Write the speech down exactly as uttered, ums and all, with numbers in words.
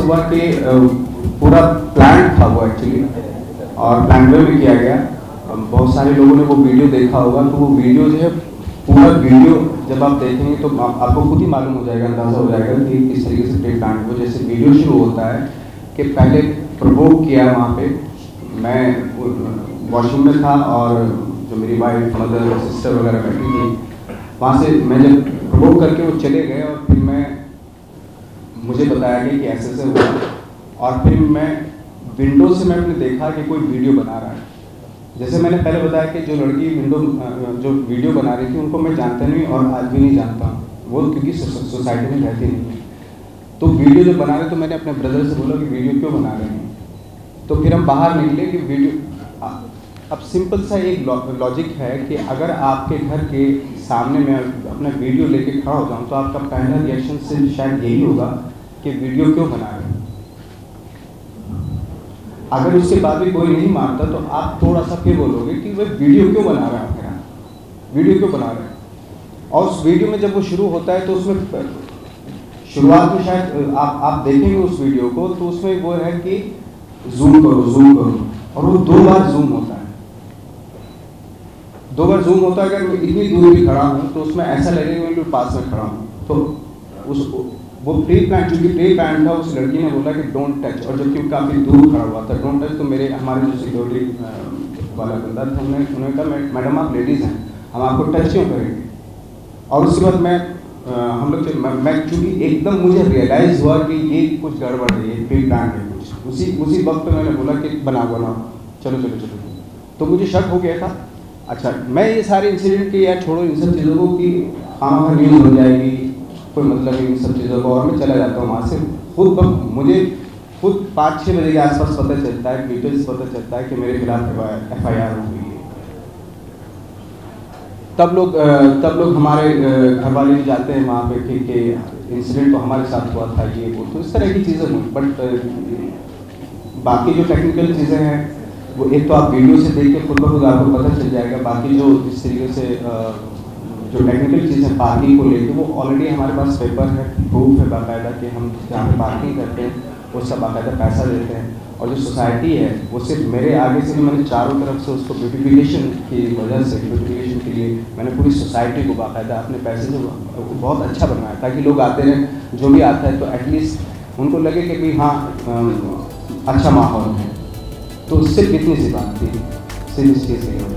हुआ कि पूरा प्लान था वो एक्चुअली, और प्लान में भी किया गया। बहुत सारे लोगों ने वो वीडियो देखा होगा, तो वो वीडियो जो है पूरा वीडियो जब आप देखेंगे तो आप, आपको खुद ही मालूम हो जाएगा, अंदाज़ा हो जाएगा कि किस तरीके से प्री प्लान वो जैसे वीडियो शुरू होता है कि पहले प्रवोक किया वहाँ पे। मैं वॉशरूम में था और जो मेरी वाइफ, मदर, सिस्टर वगैरह बैठी थी, वहाँ से मैं जब प्रवोक करके वो चले गए और फिर मैं मुझे बताया गया कि ऐसे ऐसे हुआ, और फिर मैं विंडो से मैंने देखा कि कोई वीडियो बना रहा है। जैसे मैंने पहले बताया कि जो लड़की विंडो जो वीडियो बना रही थी उनको मैं जानता नहीं और आज भी नहीं जानता, वो क्योंकि सोसाइटी में रहती नहीं है। तो वीडियो जो बना रहे तो मैंने अपने ब्रदर से बोला कि वीडियो क्यों बना रहे हैं। तो फिर हम बाहर निकले कि वीडियो, अब सिंपल सा एक लॉजिक है कि अगर आपके घर के सामने मैं अपना वीडियो लेके खड़ा हो जाऊँ तो आपका पहला रिएक्शन से शायद यही होगा कि वीडियो क्यों बना रहे हैं। अगर उसके बाद भी कोई नहीं मानता तो आप थोड़ा सा फिर बोलोगे कि वह वीडियो क्यों बना रहा है, आपके वीडियो क्यों बना रहे हैं। और उस वीडियो में जब वो शुरू होता है तो उसमें शुरुआत में शायद आप आप देखेंगे उस वीडियो को, तो उसमें वो है कि जूम करो जूम करो, और वो दो बार जूम होता है, दो बार जूम होता है। अगर मैं इतनी दूर भी खड़ा हूँ तो उसमें ऐसा लगेगा मैं बिल्कुल पास में खड़ा हूँ। तो उस वो प्री प्लान, चूंकि प्री प्लान था, उस लड़की ने बोला कि डोंट टच, और जबकि काफ़ी दूर खड़ा हुआ था डोंट टच। तो मेरे हमारे जो सिक्योरिटी वाला बंदा था, उन्होंने उन्होंने कहा मैडम आप लेडीज़ हैं, हम आपको टच क्यों करेंगे। और उसके बाद मैं आ, हम लोग मैं, मैं चूँकि एकदम मुझे रियलाइज़ हुआ कि ये कुछ गड़बड़ है, ये प्री प्लान है कुछ। उसी उसी वक्त मैंने बोला कि बनाओ बनाओ, चलो चलो चलो। तो मुझे शक हो गया था। अच्छा, मैं ये सारे इंसिडेंट के या छोड़ो इन सब चीज़ों को कि हाँ न्यूज़ हो जाएगी, कोई मतलब नहीं इन सब चीज़ों को, और मैं चला जाता हूँ वहाँ से। खुद मुझे खुद पाँच छः बजे के आसपास पता चलता है, डिटेल्स पता चलता है कि मेरे खिलाफ एफ आई आर हो गई है। तब लोग तब लोग हमारे घर वाले भी जाते हैं वहाँ पे कि, कि इंसिडेंट तो हमारे साथ हुआ था, ये वो, तो इस तरह की चीज़ें हुई। बट बाकी जो टेक्निकल चीज़ें हैं वो एक तो आप वीडियो से देख के खुद ब खुद आपको पता चल जाएगा। बाकी जो इस तरीके से जो टेक्निकल चीज़ें पार्किंग को लेकर, वो ऑलरेडी हमारे पास पेपर है, प्रूफ है बाकायदा कि हम जहाँ पे पार्किंग करते हैं उसका बाकायदा पैसा देते हैं। और जो सोसाइटी है वो सिर्फ मेरे आगे से भी, मैंने चारों तरफ से उसको ब्यूटिफिकेशन की वजह से, ब्यूटिफिकेशन के लिए मैंने पूरी सोसाइटी को बाकायदा अपने पैसे से बहुत अच्छा बनवाया, ताकि लोग आते रहें, जो भी आता है तो एटलीस्ट उनको लगे कि भाई हाँ अच्छा माहौल है। तो सिर्फ इतनी सी बात थी, सिर्फ इस चीज़ के